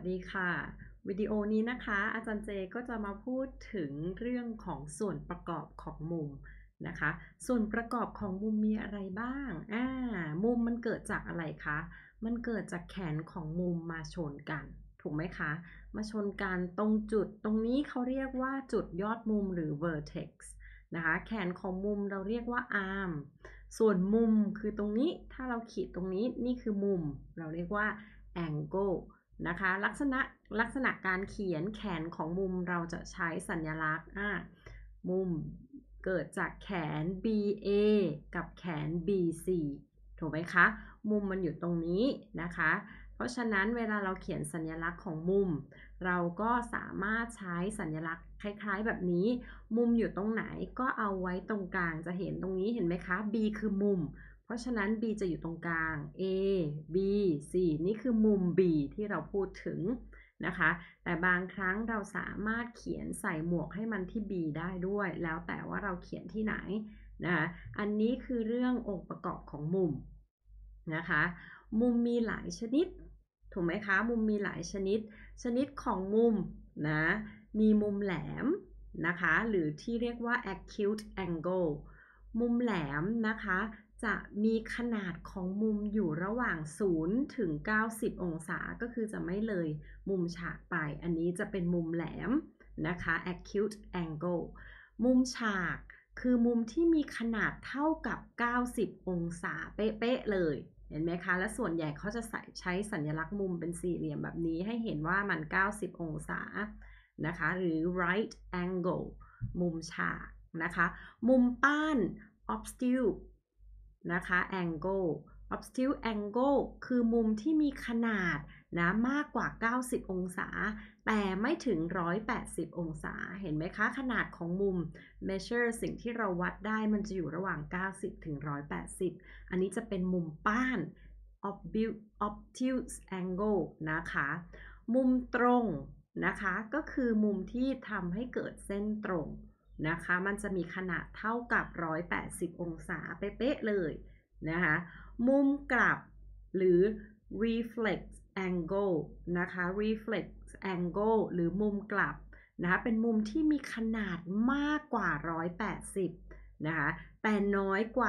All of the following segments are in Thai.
ดีค่ะวิดีโอนี้นะคะอาจารย์เจก็จะมาพูดถึงเรื่องของส่วนประกอบของมุมนะคะส่วนประกอบของมุมมีอะไรบ้างมุมมันเกิดจากอะไรคะมันเกิดจากแขนของมุมมาชนกันถูกไหมคะมาชนกันตรงจุดตรงนี้เขาเรียกว่าจุดยอดมุมหรือ vertex นะคะแขนของมุมเราเรียกว่า arm ส่วนมุมคือตรงนี้ถ้าเราขีดตรงนี้นี่คือมุมเราเรียกว่า angleนะคะลักษณะการเขียนแขนของมุมเราจะใช้สัญลักษณ์มุมเกิดจากแขน BA กับแขน BC ถูกไหมคะมุมมันอยู่ตรงนี้นะคะเพราะฉะนั้นเวลาเราเขียนสัญลักษณ์ของมุมเราก็สามารถใช้สัญลักษณ์คล้ายๆแบบนี้มุมอยู่ตรงไหนก็เอาไว้ตรงกลางจะเห็นตรงนี้เห็นไหมคะ B คือมุมเพราะฉะนั้น B จะอยู่ตรงกลาง A B C นี่คือมุม B ที่เราพูดถึงนะคะแต่บางครั้งเราสามารถเขียนใส่หมวกให้มันที่ B ได้ด้วยแล้วแต่ว่าเราเขียนที่ไหนนะคะอันนี้คือเรื่ององค์ประกอบของมุมนะคะมุมมีหลายชนิดถูกไหมคะมุมมีหลายชนิดของมุมนะมีมุมแหลมนะคะหรือที่เรียกว่า acute angle มุมแหลมนะคะจะมีขนาดของมุมอยู่ระหว่าง0ถึง90องศาก็คือจะไม่เลยมุมฉากไปอันนี้จะเป็นมุมแหลมนะคะ acute angle มุมฉากคือมุมที่มีขนาดเท่ากับ90องศาเป๊ะๆเลยเห็นไหมคะและส่วนใหญ่เขาจะใช้สัญลักษณ์มุมเป็นสี่เหลี่ยมแบบนี้ให้เห็นว่ามัน90องศานะคะหรือ right angle มุมฉากนะคะมุมป้าน obtuse นะคะ angle obtuse angle คือมุมที่มีขนาดนะมากกว่า90องศาแต่ไม่ถึง180องศาเห็นไหมคะขนาดของมุม measure สิ่งที่เราวัดได้มันจะอยู่ระหว่าง90ถึง180อันนี้จะเป็นมุมป้าน obtuse angle นะคะมุมตรงนะคะก็คือมุมที่ทำให้เกิดเส้นตรงนะคะมันจะมีขนาดเท่ากับ180องศาเป๊ะๆเลยนะคะมุมกลับหรือ reflex angle นะคะ reflex angle หรือมุมกลับนะคะเป็นมุมที่มีขนาดมากกว่า180นะคะแต่น้อยกว่า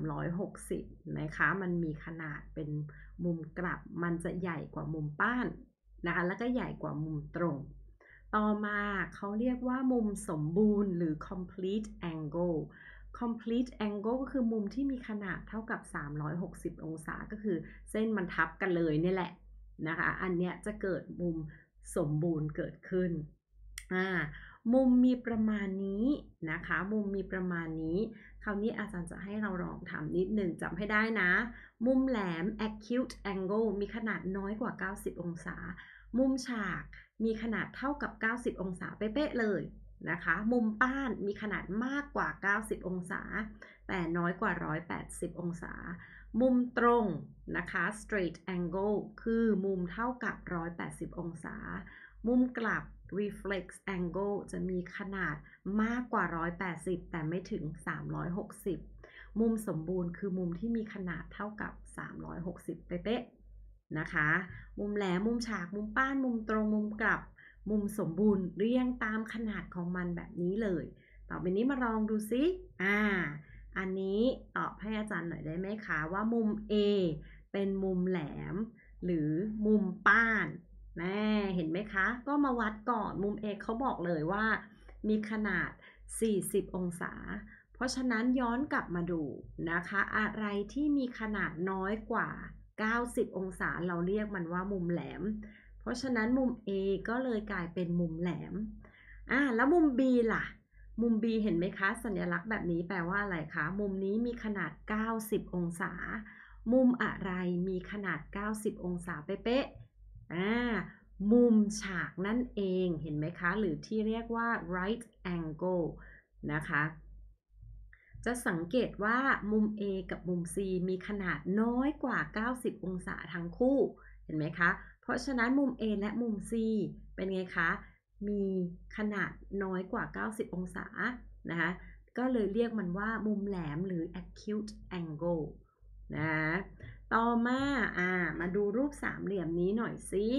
360นะคะมันมีขนาดเป็นมุมกลับมันจะใหญ่กว่ามุมป้านนะคะแล้วก็ใหญ่กว่ามุมตรงต่อมาเขาเรียกว่ามุมสมบูรณ์หรือ complete angle complete angle ก็คือมุมที่มีขนาดเท่ากับ360องศาก็คือเส้นมันทับกันเลยนี่แหละนะคะอันเนี้ยจะเกิดมุมสมบูรณ์เกิดขึ้นมุมมีประมาณนี้นะคะมุมมีประมาณนี้คราวนี้อาจารย์จะให้เราลองทำนิดหนึ่งจำให้ได้นะมุมแหลม acute angle มีขนาดน้อยกว่า90องศามุมฉากมีขนาดเท่ากับ90องศาเป๊ะๆเลยนะคะมุมป้านมีขนาดมากกว่า90องศาแต่น้อยกว่า180องศามุมตรงนะคะ straight angle คือมุมเท่ากับ180องศามุมกลับ reflex angle จะมีขนาดมากกว่า180แต่ไม่ถึง360มุมสมบูรณ์คือมุมที่มีขนาดเท่ากับ360เป๊ะๆนะคะมุมแหลมมุมฉากมุมป้านมุมตรงมุมกลับมุมสมบูรณ์เรียงตามขนาดของมันแบบนี้เลยต่อไปนี้มาลองดูซิอันนี้ตอบให้อาจารย์หน่อยได้ไหมคะว่ามุม A เป็นมุมแหลมหรือมุมป้านเห็นไหมคะก็มาวัดก่อนมุม A เขาบอกเลยว่ามีขนาด40องศาเพราะฉะนั้นย้อนกลับมาดูนะคะอะไรที่มีขนาดน้อยกว่า90องศาเราเรียกมันว่ามุมแหลมเพราะฉะนั้นมุม A ก็เลยกลายเป็นมุมแหลมแล้วมุม B ล่ะมุม B เห็นไหมคะสัญลักษณ์แบบนี้แปลว่าอะไรคะมุมนี้มีขนาด90องศามุมอะไรมีขนาด90องศาเป๊ะๆมุมฉากนั่นเองเห็นไหมคะหรือที่เรียกว่า right angle นะคะจะสังเกตว่ามุม A กับมุม C มีขนาดน้อยกว่า90องศาทั้งคู่เห็นไหมคะเพราะฉะนั้นมุม A และมุม C เป็นไงคะมีขนาดน้อยกว่า90องศานะคะก็เลยเรียกมันว่ามุมแหลมหรือ acute angle นะต่อมามาดูรูปสามเหลี่ยมนี้หน่อยสิ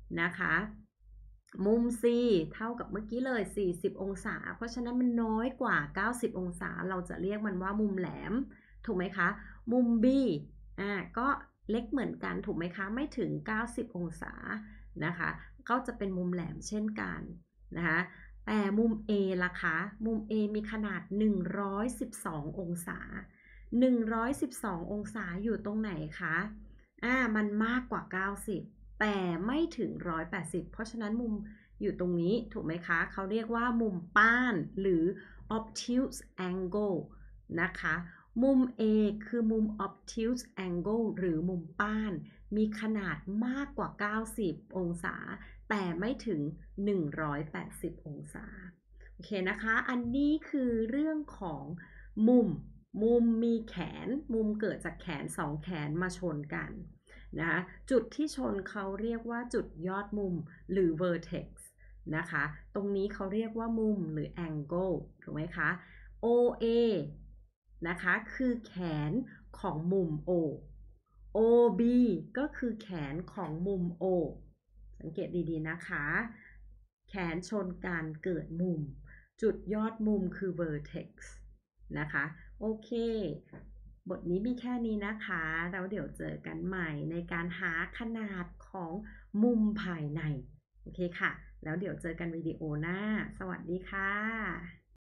นะคะ มุม C เท่ากับเมื่อกี้เลย40องศาเพราะฉะนั้นมันน้อยกว่า90องศาเราจะเรียกมันว่ามุมแหลมถูกไหมคะมุม B ก็เล็กเหมือนกันถูกไหมคะไม่ถึง90องศานะคะก็จะเป็นมุมแหลมเช่นกันนะคะแต่มุม A ล่ะคะมุม A มีขนาด112องศา112องศาอยู่ตรงไหนคะมันมากกว่า90แต่ไม่ถึง180เพราะฉะนั้นมุมอยู่ตรงนี้ถูกไหมคะเขาเรียกว่ามุมป้านหรือ obtuse angle นะคะมุม A คือมุม obtuse angle หรือมุมป้านมีขนาดมากกว่า90องศาแต่ไม่ถึง180องศาโอเคนะคะอันนี้คือเรื่องของมุมมีแขนมุมเกิดจากแขน2แขนมาชนกันนะคะจุดที่ชนเขาเรียกว่าจุดยอดมุมหรือ vertex นะคะตรงนี้เขาเรียกว่ามุมหรือ angle ถูกไหมคะ OA นะคะคือแขนของมุม O OB ก็คือแขนของมุม O สังเกตดีๆนะคะแขนชนกันเกิดมุมจุดยอดมุมคือ vertex นะคะโอเคบทนี้มีแค่นี้นะคะแล้วเดี๋ยวเจอกันใหม่ในการหาขนาดของมุมภายในโอเคค่ะแล้วเดี๋ยวเจอกันวิดีโอหน้าสวัสดีค่ะ